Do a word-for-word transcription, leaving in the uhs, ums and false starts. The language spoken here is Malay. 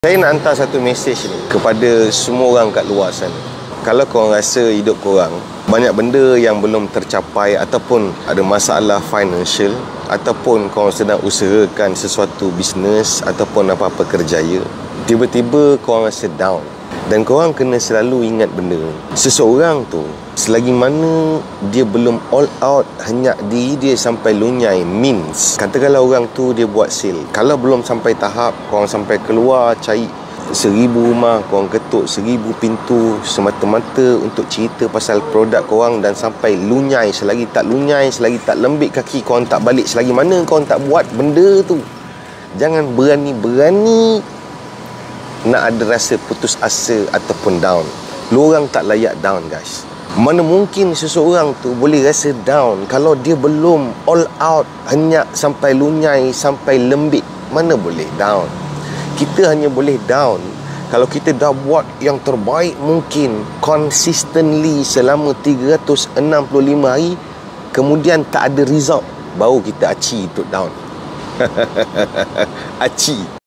Saya nak hantar satu mesej ni kepada semua orang kat luar sana. Kalau korang rasa hidup korang banyak benda yang belum tercapai ataupun ada masalah financial ataupun korang sedang usahakan sesuatu bisnes ataupun apa-apa kerjaya, tiba-tiba korang rasa down. Dan korang kena selalu ingat benda, seseorang tu selagi mana dia belum all out hanya diri dia sampai lunyai, means katakanlah orang tu dia buat sale, kalau belum sampai tahap korang sampai keluar cari seribu rumah, korang ketuk seribu pintu semata-mata untuk cerita pasal produk korang dan sampai lunyai, selagi tak lunyai, selagi tak lembik kaki, korang tak balik, selagi mana korang tak buat benda tu, jangan berani-berani nak ada rasa putus asa ataupun down. Lu orang tak layak down, guys. Mana mungkin seseorang tu boleh rasa down kalau dia belum all out, henyak sampai lunyai, sampai lembik. Mana boleh down. Kita hanya boleh down kalau kita dah buat yang terbaik mungkin consistently selama tiga ratus enam puluh lima hari, kemudian tak ada result, baru kita aci untuk down. Aci.